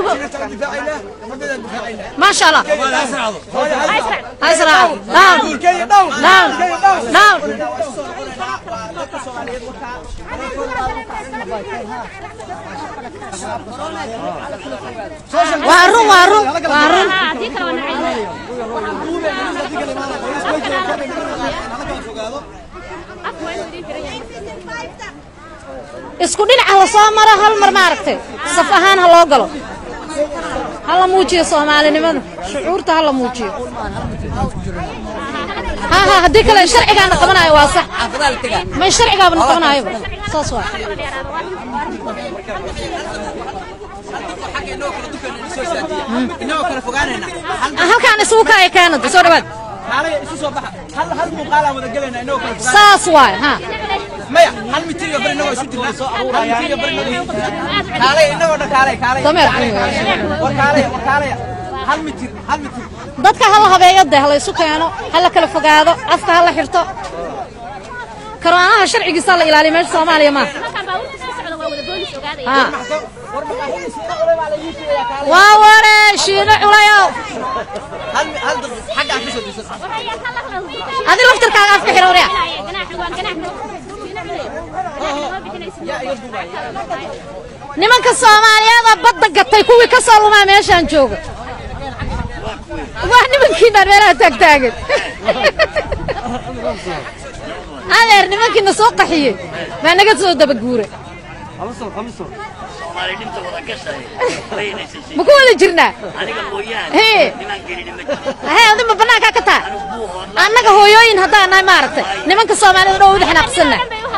ما شاء الله أسرع نعم نعم نعم وارون وارون وارون isku dhinaca la soo maro hal mar ma aragtay saf ahaan ha loo galo hala muujiyo Soomaalinimada shucuurta hala muujiyo ha hadii kale sharciga qabanayo waa sax ma sharciga qabanayo saas waa halkaan isugu kaay Canada soo dhawaad hal muuqaal wada galayna inoo kala saas waay ha maya hal mitiga barino waa isku soo aruurayaan kaalay inoo kaalay kaalay hal mitir dadka hal habeeyo hal isu keeno hal kala fogaado afka hal xirto karaanaha sharcigiisa la ilaaliyo meesha Soomaaliya ma waa ware shiina culayo hal xaga afisoo disay adii laftirkaaga afka xirowriya nimanka Soomaaliyeed badda gatay kuwii ka soo lumay meeshan jooga wax nimankii meelaha taagtaagan adeer nimankii soo qaxiyay ma naga soo daba guuray خمسة Soomaali dhimta wada gashay ma ku wada jirnaa aniga mooyaan niman gelin ma ma banaanka ka taa annaga hooyooyin hadaan ay maartay nimanka Soomaalida dhow wada xanaaqsana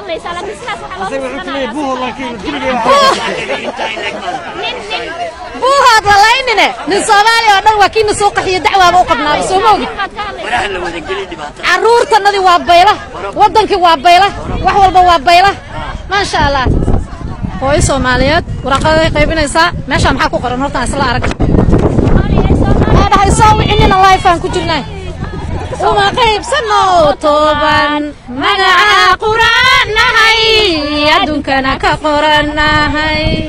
buuhaad walaynine nin Soomaali oo dhan waa kiina soo qaxiyo dacwaaba u qabnaa Soomaali waraha la wada gelin dhibaato caruurtanadi waa bayla wadankii waa bayla wax walba waa bayla ma sha Allah hooy Soomaaliyeed waraqada qaybinaysa meesha maxaa ku qoran horta isla arag هاي سوي إننا لايف عن كجرنا وما قريب سنو طوبان منع قرآن هاي يدون كنا كقرآن هاي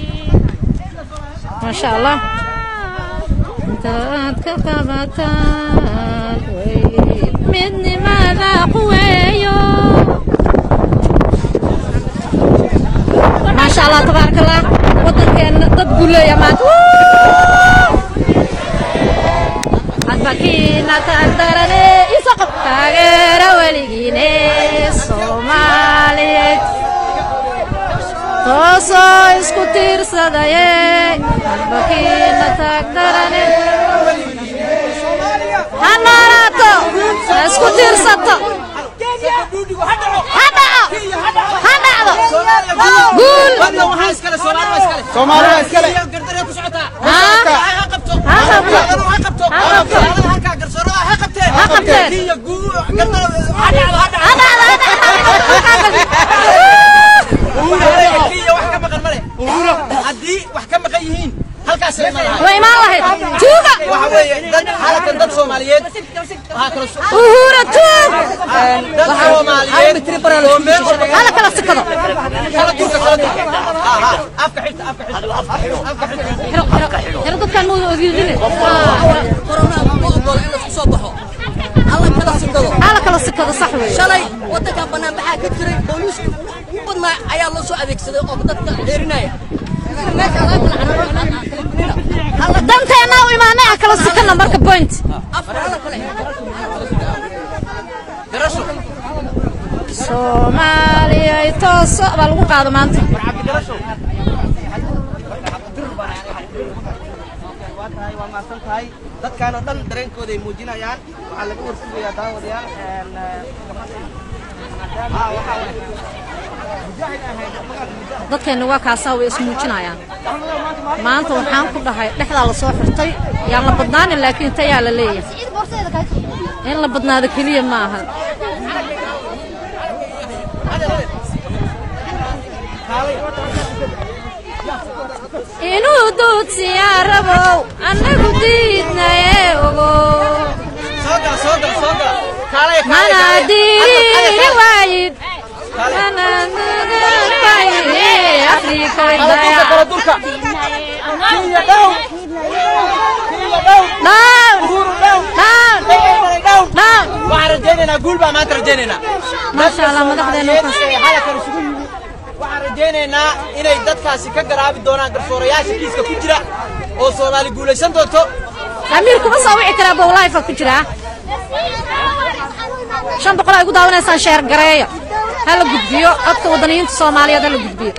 ما شاء الله انت كقبتان مني ماذا قويو ما شاء الله تبارك الله وطن كان تقول يا مات أتبكينا تقدرني يسقط تغير وليني سومالي توسو اسكتير صدايا أتبكينا تقدرني هناراتو اسكتير صدق قول سومالي اسكالي وين ما الله توبة حالك ضد سوماليين وهورة توب ضد سوماليين هلا كلا سكرة كلا تركة أفك حلت أفك حلت يا رب كان مو يجيني كورونا مو أقول إنه صباحه هلا كلا سكرة صح شلي ودك أبنا بحاجة كتير بوليس بدنا عيال الله سو أذيك سده أو بدك غيرنايا دمت أنا وإيمانه كلا سكرنا مركب بوينت Soomaaliya itoos baa lagu qaado maanta waa maasan tahay dadkan oo dhan dareenkooda ay muujinayaan waxa laga warsugayaa daawadayaal dadkeena waa kaasa way ismuujinayaan maanta waxaan ku dhahay dhexda la soo xirtay yaan la badnaan laakiin tayaa la leeyahay in la badnaado kaliya ma aha inuu doodsiyaa rabow annagu diidnaye ogo mana diiri waayid وعرجينا نقول بقى ما ترجينا ما شاء الله مدحدنا حالك رسول وعرجينا إنay dadkaasi ka garaabi doonaan garsoorayaasha kiiska ku jira oo Soomaali guulaysan doonto أمير كم صاوي كلا بولاي فكجرا شن بقول أقول داون إنسان شهر قرية هلا جدبيو أكتر وطنيين الصومالية هلا جدبيو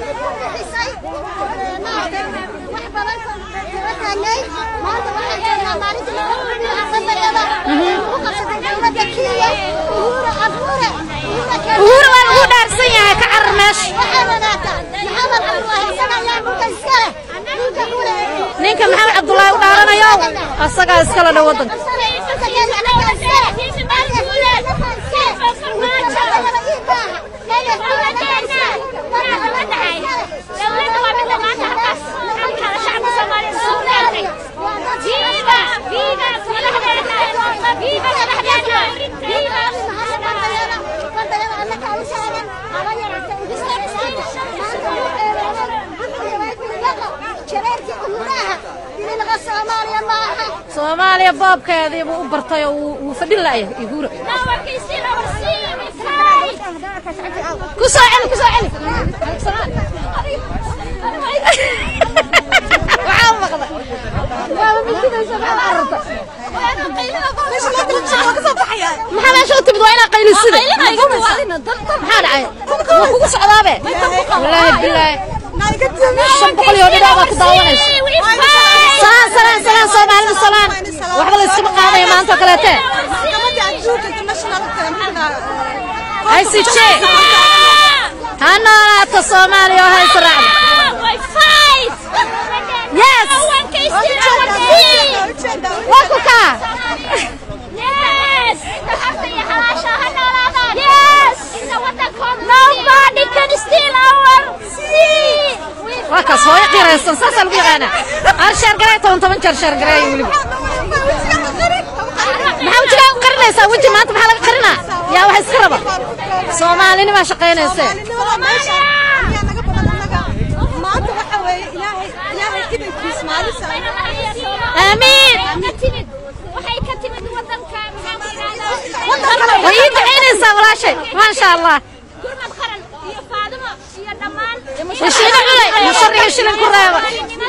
وهو وين دارسية كعرمش نينك محمد عبد الله ودارنا يوم أصدق أسكال الوطن Soomaaliya baabkeedii buu u bartay oo uu fadhin laayay Igura ku soo celi waxaa maqda waa midkiisa arta maxaa meesha u timid waa inaa qaylisida maxaa dhacay waa kugu socdaabe wallaahi bilaahi shan boqol iyo dhibaa baa ku daawanaysa سلام Soomaaliya salaan waxba la isku qaaday maanta kaleete ay si jee hana ta Soomaaliya hay saraac yes wakuka yes nobody can steal our sea وكاس هو يقرأ ساسا البيغانا أرشار قراي تون شرشار قراي ولي محاول تلاقي قرنا يسا وجه ما أنت محل قرنا يا واحد سكربة سومالي ما شقينا يسا آمين ويد عين يسا ولا شيء ما شاء الله وشينا علي مصري وشينا كرابة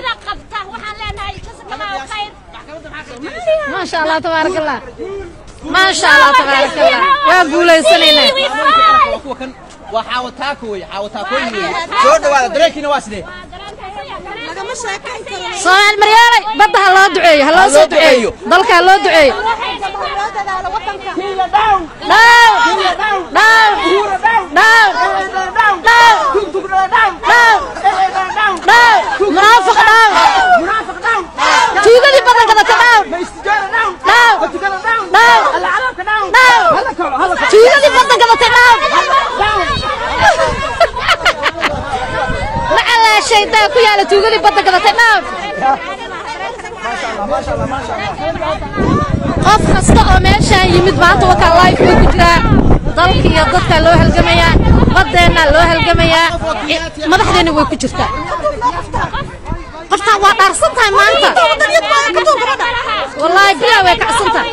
ما شاء الله تبارك الله ما شاء الله تبارك الله يا بولاي سنينة وحاوتاكوي شو هذا دريكي نواسدي صال مريالي بدها الله دعي هلا صوت دعي ضلك الله دعي منافق تيجي لي بدل كذا تمام تيجي لي بدل كذا تمام ما على شيء ده كياله تيجي لي بدل كذا تمام qof kasta oo meeshaan yimid maanta waa ka live ku jira dalka iyo dadka loo halgamaya badeena loo halgamaya madaxdeena way ku jirtaa qofta waa dhaarsantahay maanta wallahi bilaa way kacsantahay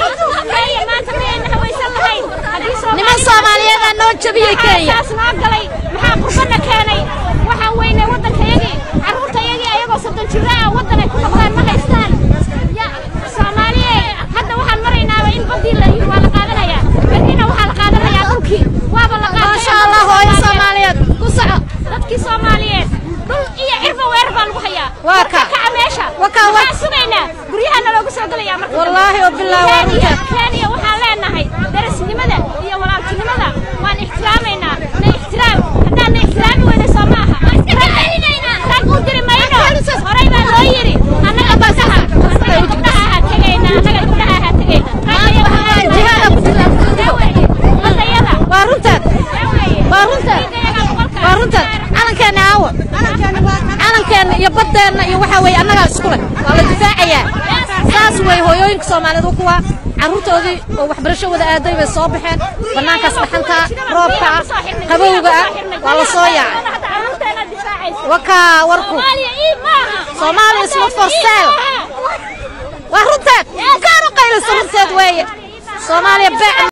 niman Soomaaliyeed noo jabiyay Kenya maxaa qurbana keenay waxa weyne wadankayagii carruurtayagii ayagoo 7 jir ah wadanka ku qabtaan ma haystaan والله وبالله كانيا وحنا لeenahay darasnimada iyo walaaltinimada waan ixtiraamayna ixtiraam hadaan ixtiraam weyna Soomaha rag u dirmayno horay baa loo yiri anaga basaha gabdhaha tagayna jihada ku jirta waa runta calankeena aawa calankeena iyo badeena iyo waxa weey anaga isku leh waa la difaacayaa saas way hooyooyinka Soomaaliyeed kuwa carruurtoodii oo waxbarasho wada aaday way soo baxeen banaankaas dhaxanta roobka qabowga waa la soo yaacay وكا وركو Somalia is not for sale وهرتك كانوا قيل سرتك ويا Somalia